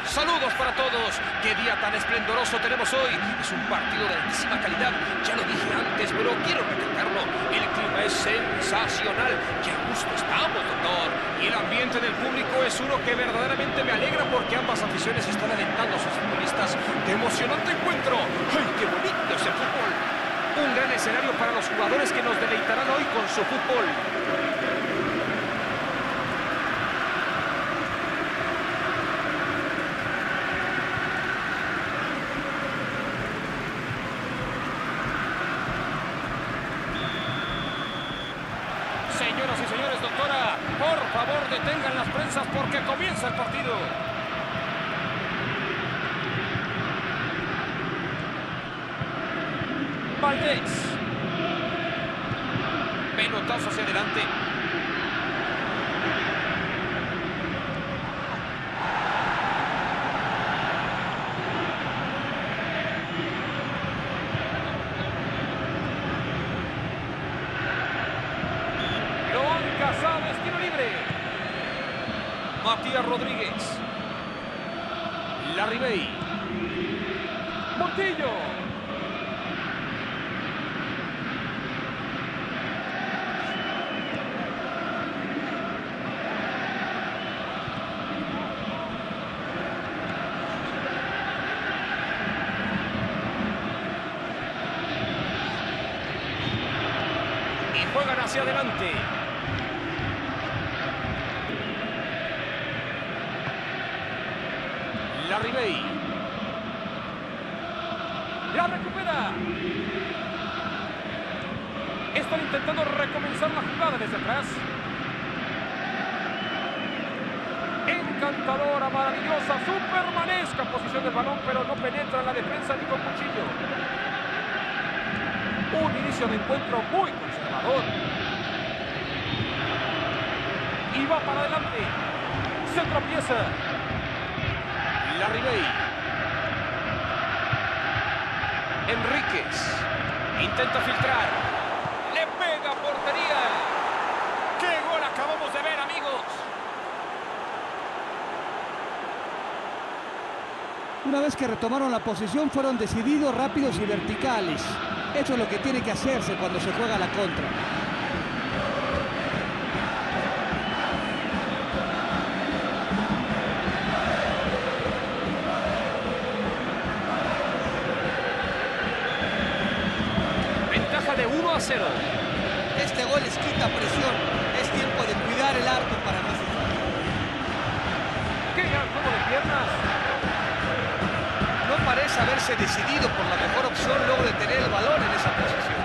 Saludos para todos. Qué día tan esplendoroso tenemos hoy. Es un partido de altísima calidad. Ya lo dije antes, pero quiero recalcarlo. El clima es sensacional. Qué a gusto estamos, doctor. Y el ambiente del público es uno que verdaderamente me alegra porque ambas aficiones están alentando a sus futbolistas. ¡Qué emocionante encuentro! ¡Ay, qué bonito es el fútbol! Un gran escenario para los jugadores que nos deleitarán hoy con su fútbol. Señoras y señores, doctora, por favor detengan las prensas porque comienza el partido. Valdés. Pelotazo hacia adelante. Casado, estilo libre. Matías Rodríguez. Larribey. Montillo. Y juegan hacia adelante. Larribey. La recupera. Están intentando recomenzar la jugada desde atrás. Encantadora, maravillosa, supermanesca posición del balón, pero no penetra en la defensa ni con cuchillo. Un inicio de encuentro muy conservador. Y va para adelante. Se tropieza. Larribey. Enríquez. Intenta filtrar. Le pega a portería. ¡Qué gol acabamos de ver, amigos! Una vez que retomaron la posición, fueron decididos, rápidos y verticales. Eso es lo que tiene que hacerse cuando se juega la contra. De 1-0. Este gol les quita presión. Es tiempo de cuidar el arco para no sufrir. ¡Qué gran juego de piernas! No parece haberse decidido por la mejor opción luego de tener el balón en esa posición.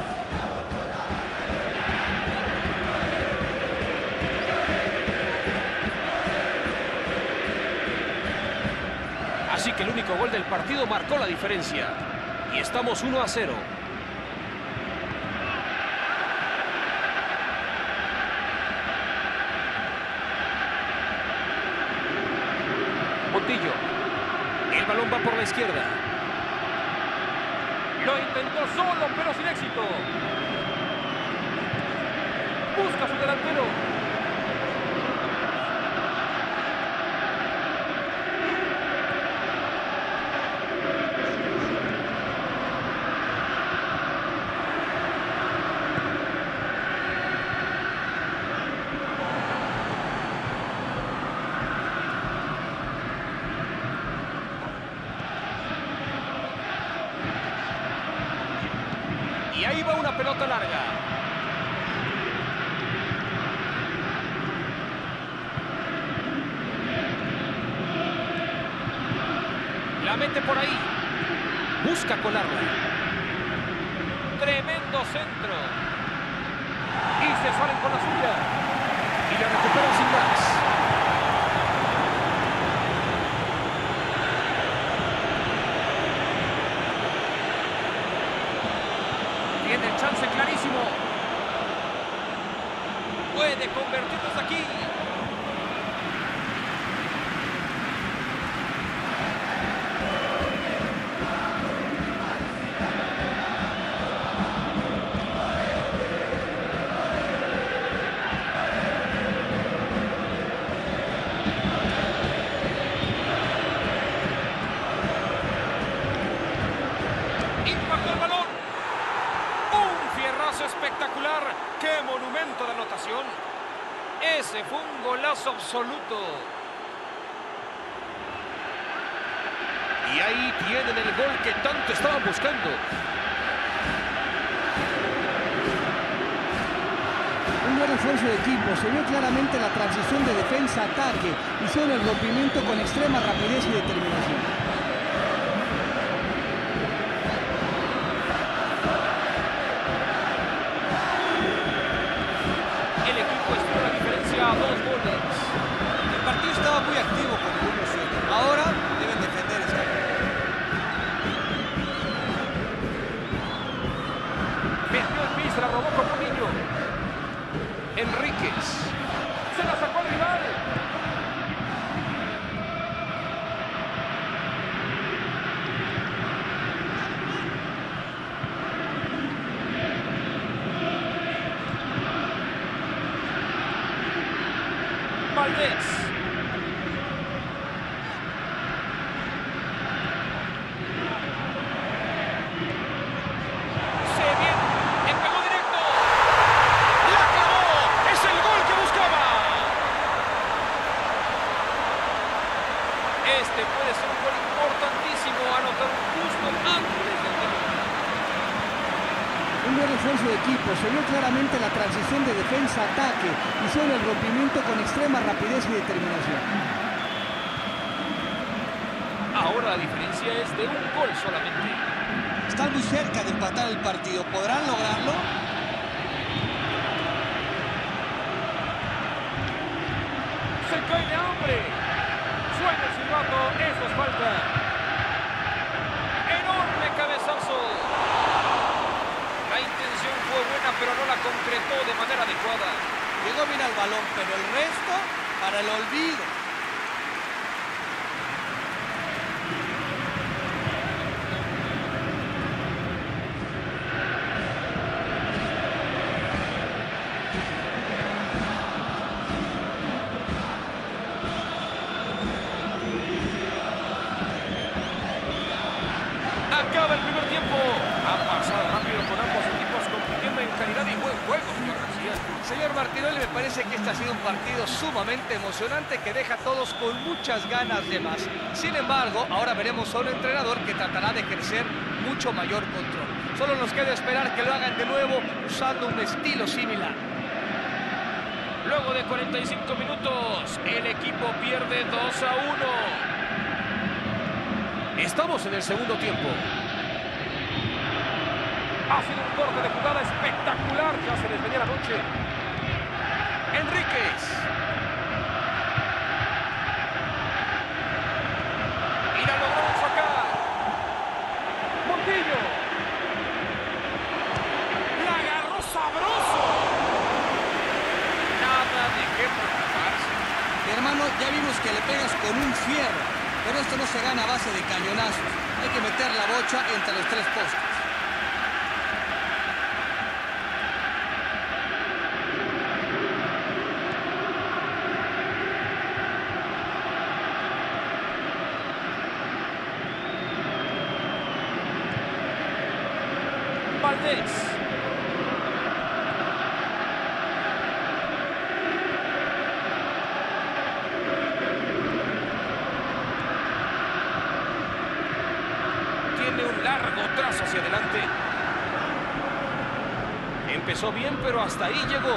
Así que el único gol del partido marcó la diferencia. Y estamos 1-0. Montillo. El balón va por la izquierda. Lo intentó solo, pero sin éxito. Busca a su delantero. Y ahí va una pelota larga. La mete por ahí. Busca colarla. Tremendo centro. Y se salen con la suya. Y la recuperan sin más. Tiene el chance clarísimo. Puede convertirnos aquí. pase, fue un golazo absoluto. Y ahí tienen el gol que tanto estaban buscando. Un buen esfuerzo de equipo, se vio claramente la transición de defensa a ataque, hicieron el rompimiento con extrema rapidez y determinación. El equipo estiró la diferencia a 2 goles. El partido estaba muy activo con el 1-0. Ahora deben defender esa gol. Metió el pis, la robó como un niño. Enríquez. Se la sacó al rival. Valdés. Se viene. Pegó directo. ¡La clavó! ¡Es el gol que buscaba! Este puede ser un gol importantísimo. Anotar justo antes del término. Un buen esfuerzo de equipo, se vio claramente la transición de defensa a ataque, hicieron el rompimiento con extrema rapidez y determinación. Ahora la diferencia es de un gol solamente. Están muy cerca de empatar el partido. ¿Podrán lograrlo? Se cae de hambre. Suena el silbato. Eso es falta. Enorme cabezazo. La intención fue buena, pero no la concretó de manera adecuada. Llegó bien al balón, pero el resto para el olvido. Acaba el primer tiempo. Ha pasado rápido con ambos equipos compitiendo en calidad y buen juego, señor García. Señor Martinoli, me parece que este ha sido un partido sumamente emocionante que deja a todos con muchas ganas de más. Sin embargo, ahora veremos a un entrenador que tratará de ejercer mucho mayor control. Solo nos queda esperar que lo hagan de nuevo usando un estilo similar. Luego de 45 minutos, el equipo pierde 2-1. Estamos en el segundo tiempo. Ha sido un corte de jugada espectacular. Ya se les venía la noche. Enríquez. Y la lograron sacar. Montillo. La agarró sabroso. Nada de qué preocuparse. Mi hermano, ya vimos que le pegas con un fierro, pero esto no se gana a base de cañonazos. Hay que meter la bocha entre los 3 postes. Valdés. Tiene un largo trazo hacia adelante. Empezó bien, pero hasta ahí llegó.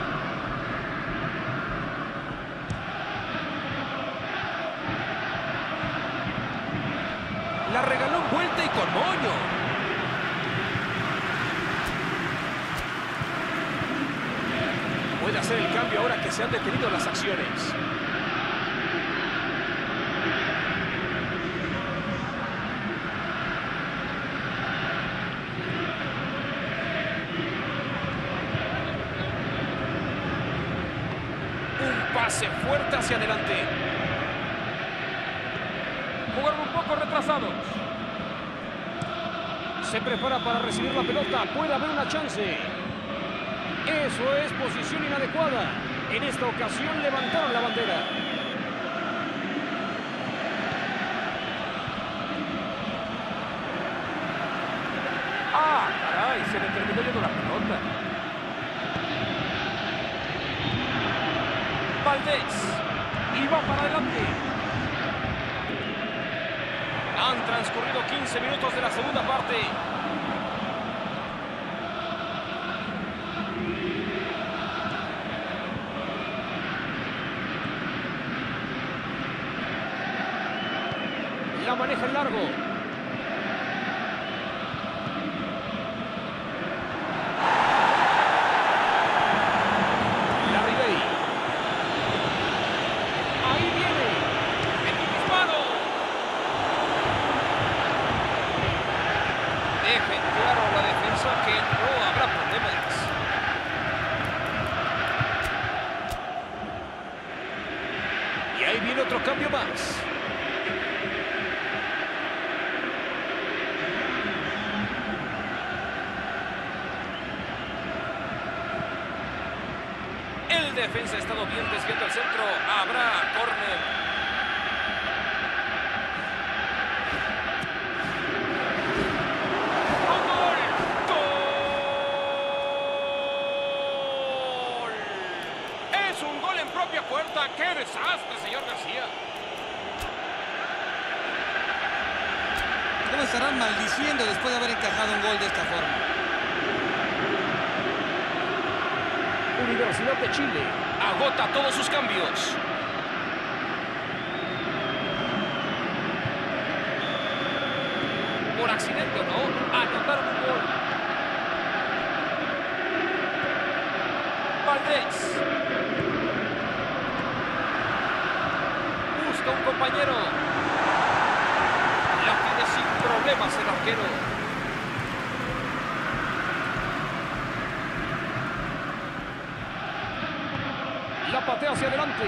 La regaló en vuelta y con moño. Puede hacer el cambio ahora que se han detenido las acciones. Un pase fuerte hacia adelante. Jugaron un poco retrasados. Se prepara para recibir la pelota. Puede haber una chance. Eso es posición inadecuada. En esta ocasión levantaron la bandera. ¡Ah, caray! Se le terminó yendo la pelota. Valdés. Y va para adelante. Han transcurrido 15 minutos de la segunda parte. La maneja en largo. La Ribey. Ahí viene. El disparo. Dejen claro a la defensa que no habrá problemas. Y ahí viene otro cambio más. El defensa ha estado bien desviando el centro. Habrá córner. ¡Gol! ¡Gol! Es un gol en propia puerta. ¡Qué desastre, señor García! ¿Cómo estarán maldiciendo después de haber encajado un gol de esta forma? Universidad de Chile agota todos sus cambios. Por accidente o no, anotaron un gol. Valdés. Busca un compañero. La tiene sin problemas el arquero. La patea hacia adelante.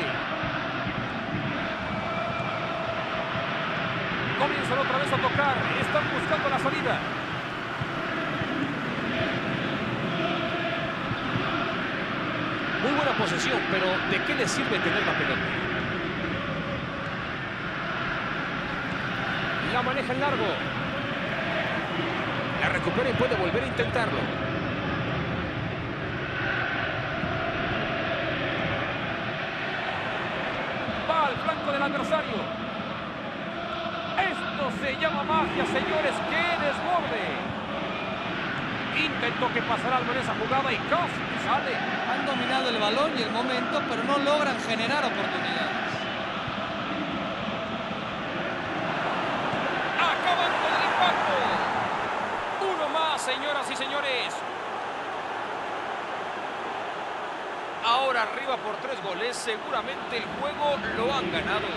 Comienzan otra vez a tocar. Están buscando la salida. Muy buena posesión, pero ¿de qué les sirve tener la pelota? La maneja en largo. La recupera y puede volver a intentarlo. Al flanco del adversario. Esto se llama magia, señores. ¡Qué desborde! Intentó que pasara algo en esa jugada y casi sale. Han dominado el balón y el momento, pero no logran generar oportunidades. Acaban con el impacto. Uno más, señoras y señores. Ahora arriba por 3 goles, seguramente el juego lo han ganado.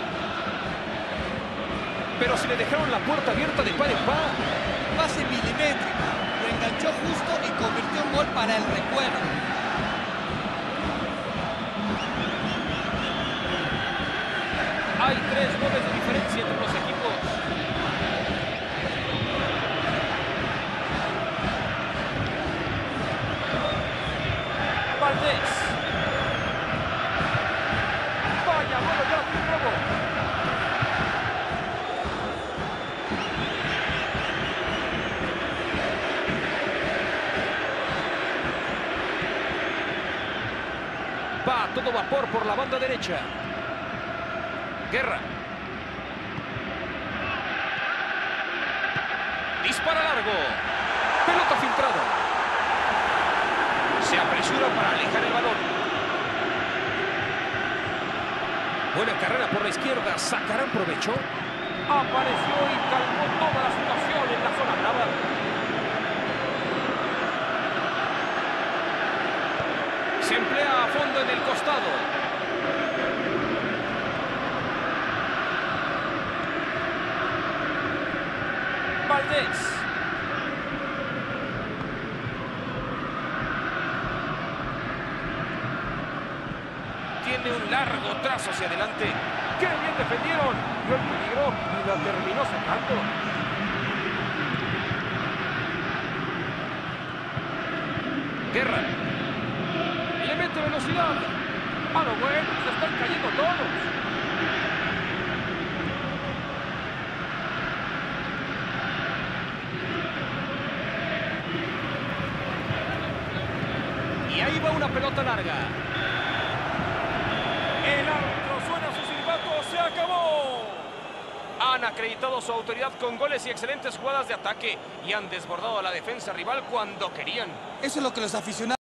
Pero si le dejaron la puerta abierta de par en par. Pase milimétrico, lo enganchó justo y convirtió un gol para el recuerdo. Hay 3 goles de diferencia entre los equipos. Valdés. Vaya, bueno, ya de nuevo. Va a todo vapor por la banda derecha. Guerra. Dispara largo. Pelota filtrada. Se apresura para alejar el balón. Buena carrera por la izquierda. ¿Sacarán provecho? Apareció y calmó toda la situación en la zona brava. Se emplea a fondo en el costado. Valdés. Tiene un largo trazo hacia adelante. ¡Qué bien defendieron! Vio el peligro y lo terminó sacando. Guerra. Le mete velocidad. A lo bueno, se están cayendo todos. Y ahí va una pelota larga. El acabó! Han acreditado su autoridad con goles y excelentes jugadas de ataque y han desbordado a la defensa rival cuando querían. Eso es lo que los aficionados